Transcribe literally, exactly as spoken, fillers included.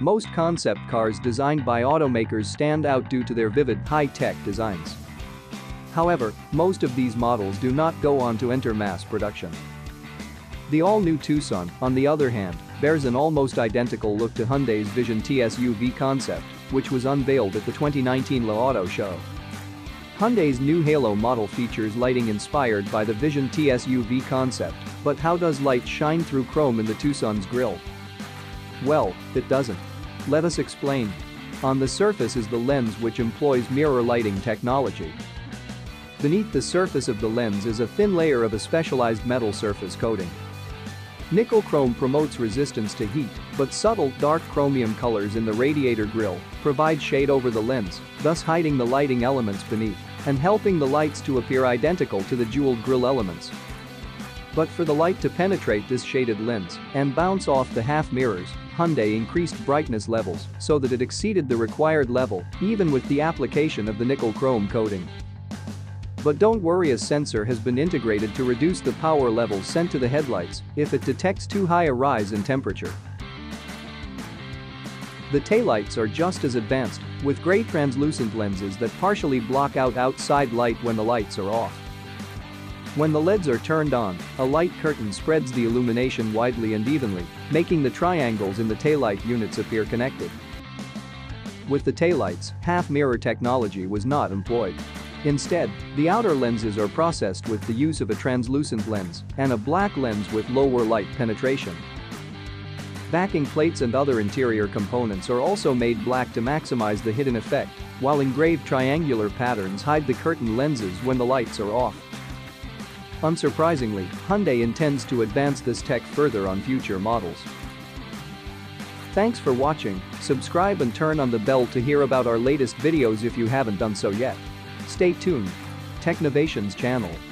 most concept cars designed by automakers stand out due to their vivid, high-tech designs. However, most of these models do not go on to enter mass production. The all-new Tucson, on the other hand, bears an almost identical look to Hyundai's Vision T S U V concept, which was unveiled at the twenty nineteen Le Auto show. Hyundai's new Halo model features lighting inspired by the Vision T S U V concept, but how does light shine through chrome in the Tucson's grille? Well, it doesn't. Let us explain. On the surface is the lens, which employs mirror lighting technology. Beneath the surface of the lens is a thin layer of a specialized metal surface coating. Nickel chrome promotes resistance to heat, but subtle, dark chromium colors in the radiator grille provide shade over the lens, thus hiding the lighting elements beneath and helping the lights to appear identical to the jeweled grille elements. But for the light to penetrate this shaded lens and bounce off the half mirrors, Hyundai increased brightness levels so that it exceeded the required level even with the application of the nickel chrome coating. But don't worry, a sensor has been integrated to reduce the power levels sent to the headlights if it detects too high a rise in temperature. The taillights are just as advanced, with gray translucent lenses that partially block out outside light when the lights are off. When the L E Ds are turned on, a light curtain spreads the illumination widely and evenly, making the triangles in the taillight units appear connected. With the taillights, half-mirror technology was not employed. Instead, the outer lenses are processed with the use of a translucent lens and a black lens with lower light penetration. Backing plates and other interior components are also made black to maximize the hidden effect, while engraved triangular patterns hide the curtain lenses when the lights are off. Unsurprisingly, Hyundai intends to advance this tech further on future models. Thanks for watching. Subscribe and turn on the bell to hear about our latest videos if you haven't done so yet. Stay tuned. Technovations channel.